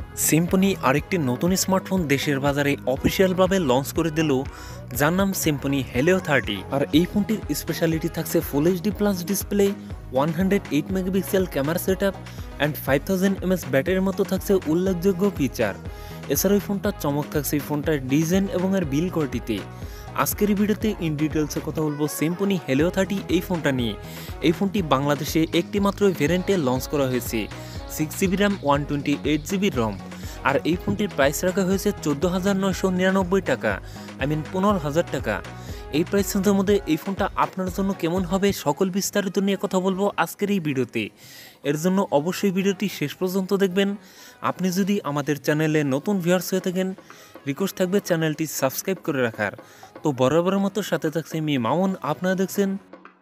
Symphony আরেকটি নতুন smartphone দেশের বাজারে অফিসিয়ালভাবে লঞ্চ করে দিল, যার নাম সিম্ফনি helio30। আর এই ফোনটির স্পেশালিটি থাকছে full HD plus display, 108 megapixel camera setup and 5000 mAh ব্যাটারির মতো থাকছে উল্লেখযোগ্য ফিচার। এছাড়াও এই ফোনটার চমক থাকছে এই ফোনটার ডিজাইন এবং এর বিল কোয়ালিটিতে। আজকের এই ভিডিওতে ইন ডিটেলসে কথা বলবো সিম্ফনি helio30 এই ফোনটা নিয়ে। এই ফোনটি বাংলাদেশে একটি মাত্র ভেরিয়েন্টে লঞ্চ করা হয়েছে, 6GB RAM 128GB ROM। আর এই ফোনটির প্রাইস রাখা হয়েছে 14,999 টাকা, 15,000 টাকা। এই প্রাইস রেঞ্জের মধ্যে এই ফোনটা আপনার জন্য কেমন হবে সকল বিস্তারিত নিয়ে কথা বলবো আজকের এই ভিডিওতে। এর জন্য অবশ্যই ভিডিওটি শেষ পর্যন্ত দেখবেন। আপনি যদি আমাদের চ্যানেলে নতুন ভিউয়ার্স হয়ে থাকেন, রিকোয়েস্ট থাকবে চ্যানেলটি সাবস্ক্রাইব করে রাখার। তো বরাবরের মতো সাথে থাকছে আমি মামুন, আপনারা দেখছেন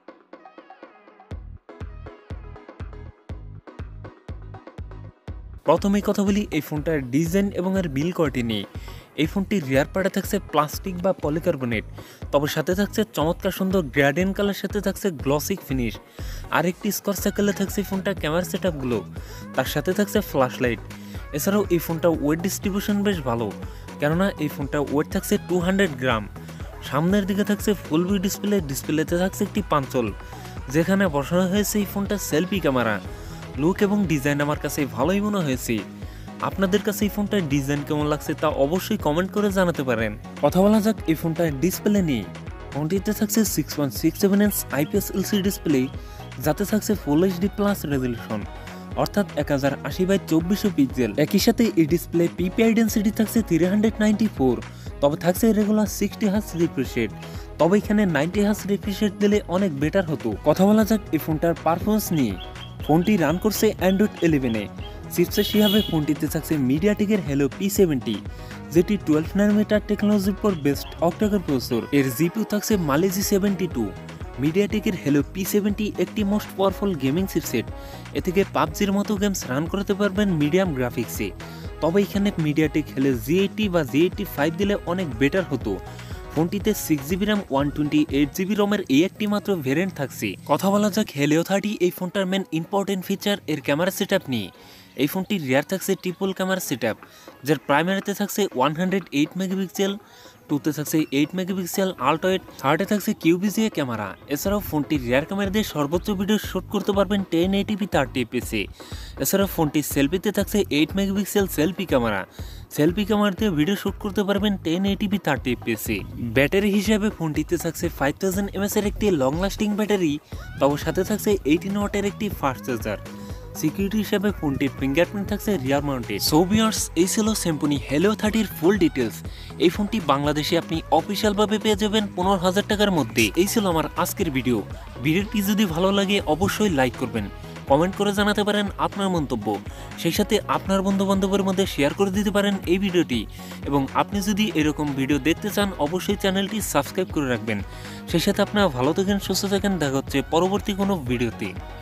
প্রথমেই কথা বলি এই ফোনটার ডিজাইন এবং এর বিল কোয়ালিটি নিয়ে। এই ফোনটির রিয়ার পার্টে থাকছে প্লাস্টিক বা পলিকার্বনেট, তবে সাথে থাকছে চমৎকার সুন্দর গ্রেডিয়েন্ট কালার, সাথে থাকছে গ্লসিক ফিনিশ। আর একটি স্কোয়ার সার্কেলে থাকছে ফোনটা ক্যামেরা সেটআপগুলো, তার সাথে থাকছে ফ্ল্যাশ লাইট। এছাড়াও এই ফোনটা ওয়েট ডিস্ট্রিবিউশন বেশ ভালো, কেননা এই ফোনটা ওয়েট থাকছে 200 গ্রাম। সামনের দিকে থাকছে ফুল ভিউ ডিসপ্লে, ডিসপ্লেতে থাকছে একটি পাঞ্চল, যেখানে বসানো হয়েছে এই ফোনটা সেলফি ক্যামেরা। লুক এবং ডিজাইন আমার কাছে ভালোই মনে হয়েছে। আপনাদের কাছে এই ফোনটার ডিজাইন কেমন লাগছে তা অবশ্যই কমেন্ট করে জানাতে পারেন। কথা বলা যাক এই ফোনটার ডিসপ্লে নিয়ে। ফোনটিতে থাকছে 6.67 ইঞ্চ IPS LCD ডিসপ্লে, যাতে থাকছে ফুল এইচডি প্লাস রেজলিউশন, অর্থাৎ 1080x2400 পিক্সেল। একই সাথে এই ডিসপ্লে PPI ডেন্সিটি থাকছে 394, তবে থাকছে রেগুলার 60Hz রিফ্রেশ রেট। তবে এখানে 90Hz রিফ্রেশ রেট দিলে অনেক বেটার হতো। কথা বলা যাক এই ফোনটার পারফরমেন্স নিয়ে। ফোনটি রান করছে অ্যান্ড্রয়েড 11-এ। চিপসেট হিসাবে ফোনটিতে থাকছে মিডিয়াটেকের Helio P70, যেটি 12 nanometer টেকনোলজির উপর বেস্ট অক্টাকোর প্রসেসর। এর জিপিইউ থাকছে Mali G72। মিডিয়াটেকের Helio P70 একটি মোস্ট পাওয়ারফুল গেমিং চিপসেট। এ থেকে পাবজির মতো গেমস রান করতে পারবেন মিডিয়াম গ্রাফিক্সে। তবে এখানে মিডিয়াটেক Helio G80 বা G85 দিলে অনেক বেটার হতো। ফোনটিতে 6GB RAM 128GB ROM এর এই একটি মাত্র ভেরিয়েন্ট থাকছে। কথা বলা যাক helio30 এই ফোনটার মেন ইম্পর্টেন্ট ফিচার এর ক্যামেরা সেটআপ নিয়ে। এই ফোনটির রিয়ার থাকছে ট্রিপল ক্যামেরা সেটআপ, যার প্রাইমারিতে থাকছে 108 মেগাপিক্সেল, টুতে থাকছে 8 মেগাপিক্সেল আল্ট্রা ওয়াইড, থার্ডে থাকছে কিউবিজিএ ক্যামেরা। এছাড়াও ফোনটির রিয়ার ক্যামেরা দিয়ে সর্বোচ্চ ভিডিও শুট করতে পারবেন 1080p 30fps। এছাড়াও ফোনটির সেলফিতে থাকছে 8 megapixel selfie camera, selfie camera দিয়ে ভিডিও শুট করতে পারবেন 1080p 30fps। ব্যাটারি হিসেবে ফোনটিতে থাকছে 5000 mAh এর একটি লং লাস্টিং ব্যাটারি, তবে সাথে থাকছে 18 ওয়াটের একটি ফাস্ট চার্জার। সিকিউরিটি হিসেবে ফোনটির ফিঙ্গারপ্রিন্ট থাকছে রিয়ার মাউন্টে। সো ভিউয়ার্স, এই ছিল সিম্ফনি helio30 ফুল ডিটেলস। এই ফোনটি বাংলাদেশে আপনি অফিসিয়ালভাবে পেয়ে যাবেন 15,000 টাকার মধ্যে। এই ছিল আমার আজকের ভিডিও। ভিডিওটি যদি ভালো লাগে অবশ্যই লাইক করবেন, কমেন্ট করে জানাতে পারেন আপনার মন্তব্য, সেই সাথে আপনার বন্ধু বান্ধবের মধ্যে শেয়ার করে দিতে পারেন এই ভিডিওটি। এবং আপনি যদি এরকম ভিডিও দেখতে চান অবশ্যই চ্যানেলটি সাবস্ক্রাইব করে রাখবেন। সেই সাথে আপনারা ভালো থাকেন, সুস্থ থাকেন, দেখা হচ্ছে পরবর্তী কোনো ভিডিওতে।